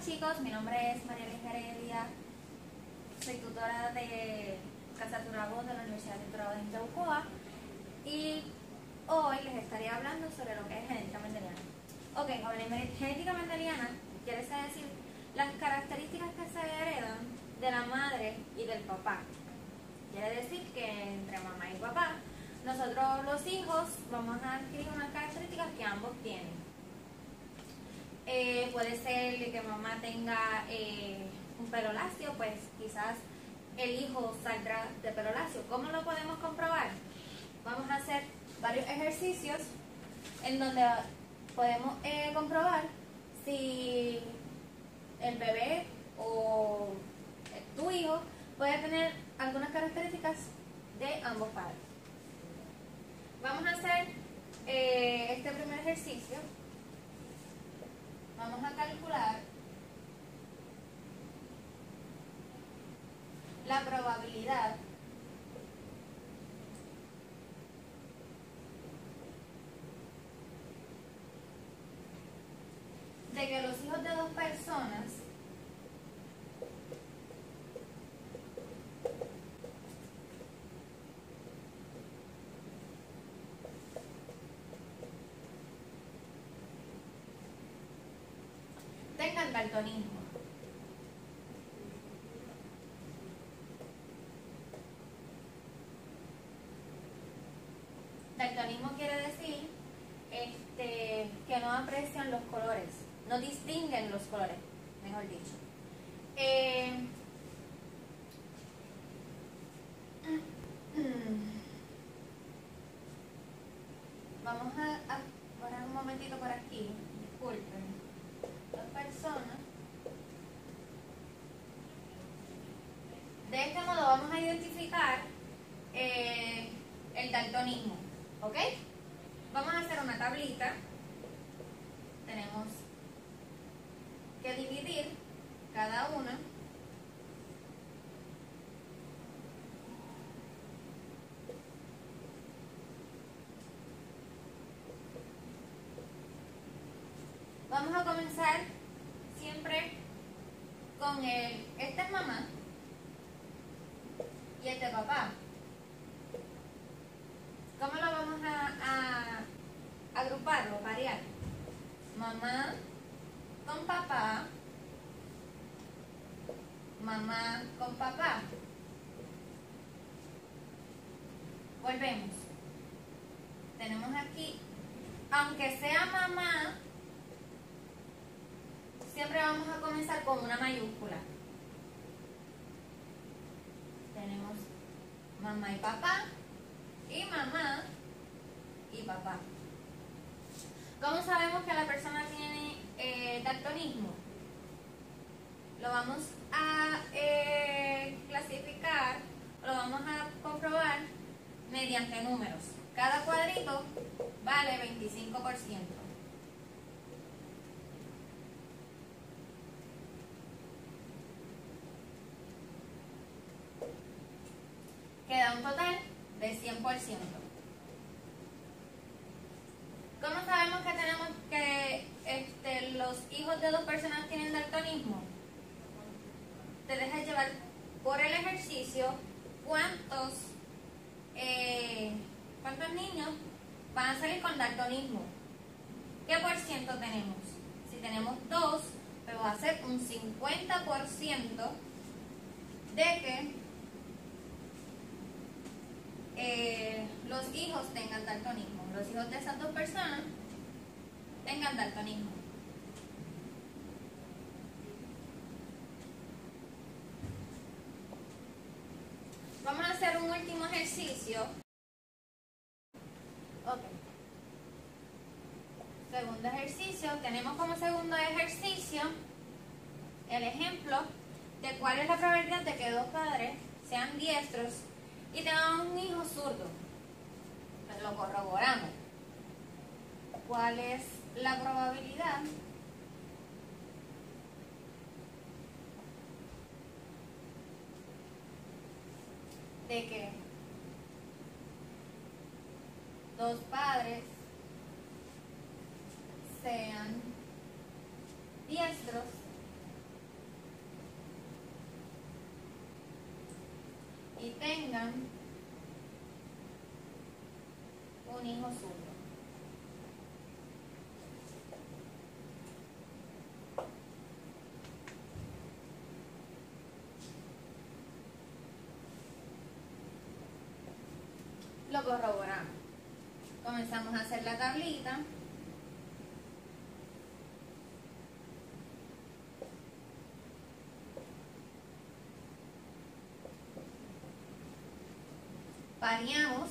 chicos, mi nombre es María Elena Heredia, soy tutora de Casa Turabo de la Universidad de Turabo de Jaucoa y hoy les estaré hablando sobre lo que es genética mendeliana. Ok, genética mendeliana quiere decir las características que se heredan de la madre y del papá. Quiere decir que entre mamá y papá, nosotros los hijos vamos a adquirir unas características que ambos tienen. Puede ser que mamá tenga un pelo lacio, pues quizás el hijo saldrá de pelo lacio. ¿Cómo lo podemos comprobar? Vamos a hacer varios ejercicios en donde podemos comprobar si el bebé o tu hijo puede tener algunas características de ambos padres. Vamos a hacer este primer ejercicio. Vamos a calcular la probabilidad de que los hijos de dos personas tengan daltonismo. Daltonismo quiere decir que no aprecian los colores, no distinguen los colores, mejor dicho. Vamos a poner un momentito por aquí, disculpen. Dos personas. De este modo vamos a identificar el daltonismo, ¿ok? Vamos a hacer una tablita. Tenemos que dividir cada una vamos a comenzar siempre con este es mamá y este es papá. ¿Cómo lo vamos a agruparlo, variar? Mamá con papá, mamá con papá. Volvemos. Tenemos aquí, aunque sea mamá, siempre vamos a comenzar con una mayúscula. Tenemos mamá y papá, y mamá y papá. ¿Cómo sabemos que la persona tiene daltonismo? Lo vamos a clasificar, lo vamos a comprobar mediante números. Cada cuadrito vale 25%. Queda un total de 100%. ¿Cómo sabemos que tenemos que los hijos de dos personas tienen daltonismo? Te dejas llevar por el ejercicio cuántos niños van a salir con daltonismo. ¿Qué por ciento tenemos? Si tenemos 2, pues va a ser un 50% de que los hijos tengan daltonismo. Los hijos de esas dos personas tengan daltonismo. Vamos a hacer un último ejercicio. Ok. Segundo ejercicio. Tenemos como segundo ejercicio el ejemplo de cuál es la probabilidad de que dos padres sean diestros y tengan un hijo zurdo. Pues lo corroboramos. ¿Cuál es la probabilidad de que dos padres sean diestros tengan un hijo zurdo. Lo corroboramos. Comenzamos a hacer la tablita. Pareamos.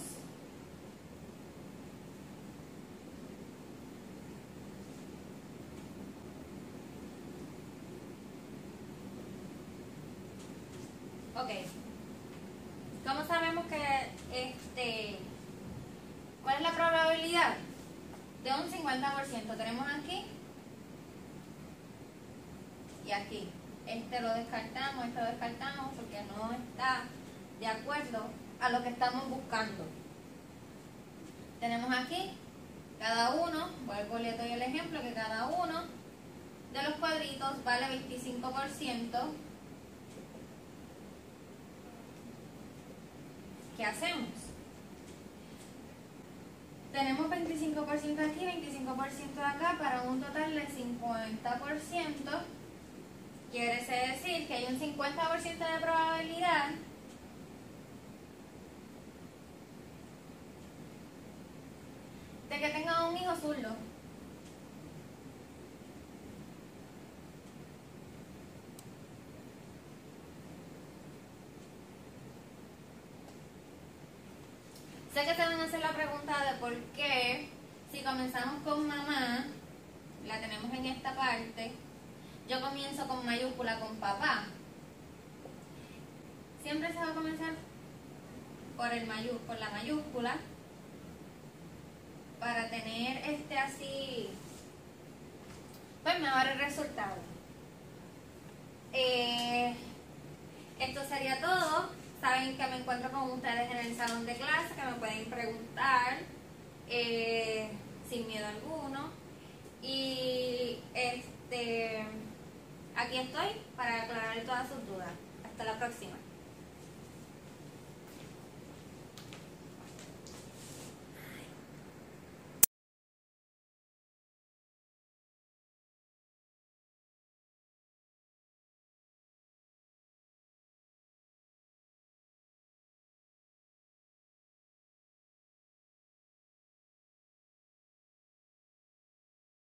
Ok. ¿Cómo sabemos que cuál es la probabilidad? De un 50%. Tenemos aquí y aquí. Este lo descartamos porque no está de acuerdo a lo que estamos buscando. Tenemos aquí cada uno, vuelvo y le doy el ejemplo, que cada uno de los cuadritos vale 25%. ¿Qué hacemos? Tenemos 25% aquí, 25% de acá, para un total de 50%. Quiere decir que hay un 50% de probabilidad de que tenga un hijo zurdo. Sé que se van a hacer la pregunta de por qué, si comenzamos con mamá, la tenemos en esta parte, yo comienzo con mayúscula con papá. Siempre se va a comenzar por la mayúscula para tener así, pues mejor el resultado. Esto sería todo. Saben que me encuentro con ustedes en el salón de clase, que me pueden preguntar sin miedo alguno. Y aquí estoy para aclarar todas sus dudas. Hasta la próxima.